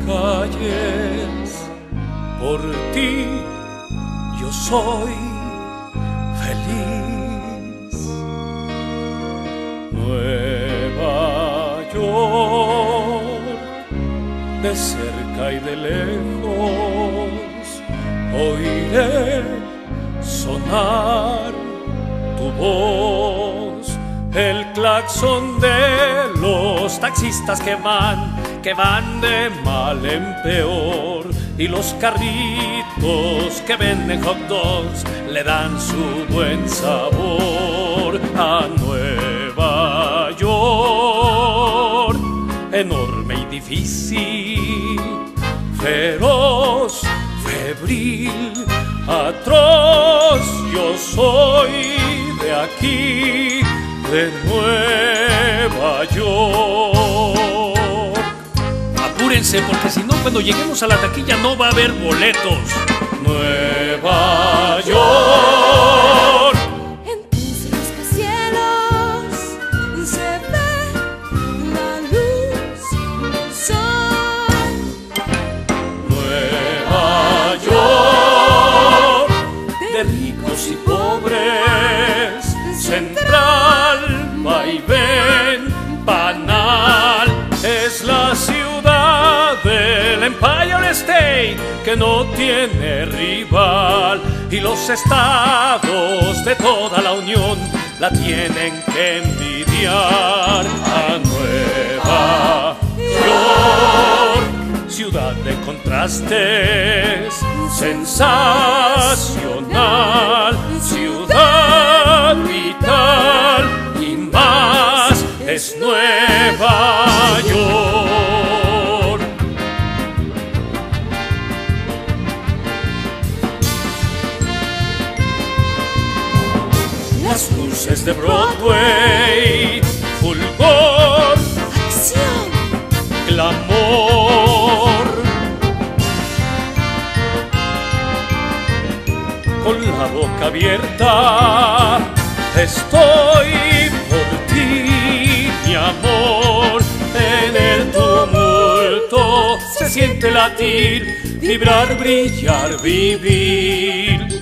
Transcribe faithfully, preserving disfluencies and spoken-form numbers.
calles, por ti yo soy feliz. Nueva York, de cerca y de lejos, oiré sonar tu voz, el claxon de los taxistas que van, que van de mal en peor, y los carritos que venden hot dogs le dan su buen sabor a Nueva York, enorme y difícil, feroz, febril, atroz. Yo soy de aquí, de Nueva York. Apúrense, porque si no, cuando lleguemos a la taquilla no va a haber boletos. Nueva York. En tus rascacielos se ve la luz del sol. Nueva York, de ricos y pobres, central, vaivén, banal, es la ciudad del Empire State que no tiene rival, y los estados de toda la Unión la tienen que envidiar a Nueva York, ciudad de contrastes, sensacional, ciudad vital y más, es Nueva York. Las luces de Broadway, fulgor, Acción, clamor, con la boca abierta, estoy por ti, mi amor. En el tumulto se siente latir, vibrar, brillar, vivir.